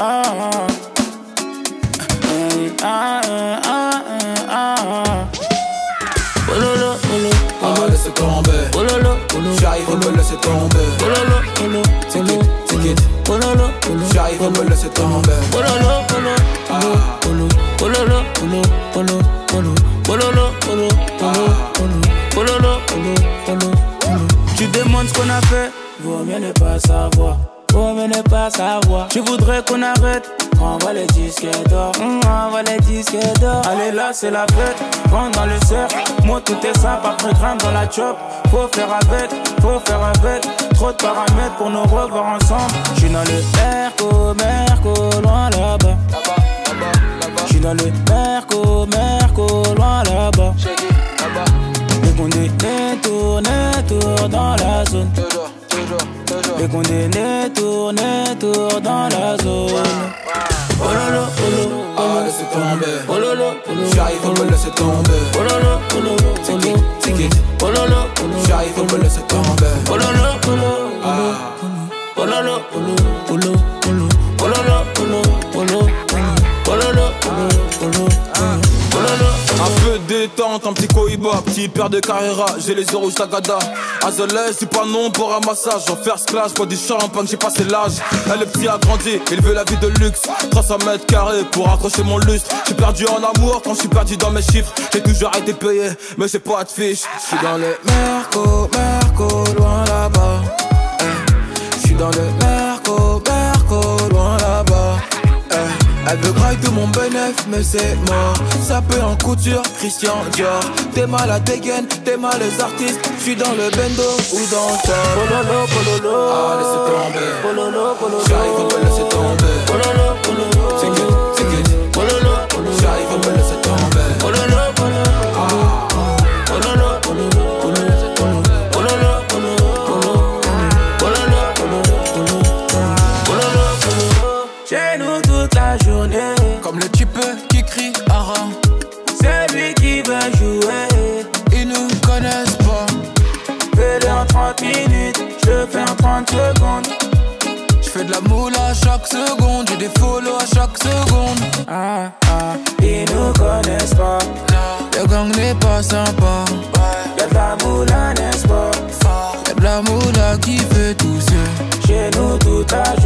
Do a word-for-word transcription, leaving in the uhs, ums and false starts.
ah, ah, ah, ah, ah. Pololo, polo, ah, laissez tomber. Pololo, polo, j'arrive à me laisser tomber. Pololo, polo, polo, ticket, pololo, polo, j'arrive à me laisser tomber. Pololo, polo, polo, pololo, polo, polo, polo, pololo, polo, polo, polo, pololo, polo, polo, polo. Tu demandes ce qu'on a fait, vaut mieux ne pas savoir. Vaut mieux ne pas savoir. Je voudrais qu'on arrête. Envoie les disques d'or, mmh, envoie les disques d'or. Allez là c'est la fête, rentre dans le cercle. Moi tout est simple, après grimpe dans la chop. Faut faire avec, faut faire avec. Trop de paramètres pour nous revoir ensemble. J'suis dans le Merco, Merco, loin là-bas. J'suis dans le Merco, Merco, loin là-bas. Les condamnés tournent, tournent dans la zone. Les condamnés tournent, tournent dans la zone. Pololo, polo, ah, laissez tomber. Pololo, polo, j'arrive à me laisser tomber. Pololo, polo, ticket, ticket, pololo, polo, j'arrive à me laisser tomber. Pololo, polo, pololo, polo, polo, polo, pololo, polo, polo, pololo, polo, polo, pololo. Un peu de détente, un petit cohiba, petit père de carrera, j'ai les yeux rouges tagada. Azelais, c'est pas non pour un massage. En first class, bois du champagne, j'ai passé l'âge. Elle est petit a grandi, il veut la vie de luxe. trois cents mètres carrés pour accrocher mon lustre. J'suis perdu en amour quand j'suis perdu dans mes chiffres. J'ai toujours été payé, mais j'ai pas de fiche. J'suis dans le Merco, Merco, loin là-bas. Eh. J'suis dans le Merco, Merco, loin là-bas. Eh. Elle veut grailler tout mon bénéf, mais c'est mort. Ça peut en couture, Christian Dior. T'es mal à dégaine, t'es mal les artistes. J'suis dans le bendo ou dans le top. Pololo, pololo, ah, laissez tomber. Pololo, pololo, j'arrive à me laisser tomber. Pololo, pololo, c'est good, c'est good. Pololo, pololo, j'arrive à me laisser tomber. Pololo, pololo, ah. Pololo, pololo, pololo, pololo, pololo, pololo, pololo, pololo, pololo. Chez nous toute la journée. Comme le type qui crie Ara. C'est lui qui va jouer. Ils nous connaissent pas. Fais-le en trente minutes, je le fais en trente secondes. J'fais de la moule à chaque seconde, j'ai des follow à chaque seconde. Ah ah, ils nous connaissent pas. Non, le gang n'est pas sympa. Y'a de la moula, n'est-ce pas? Y'a de la moula qui fait tousser. Chez nous toute la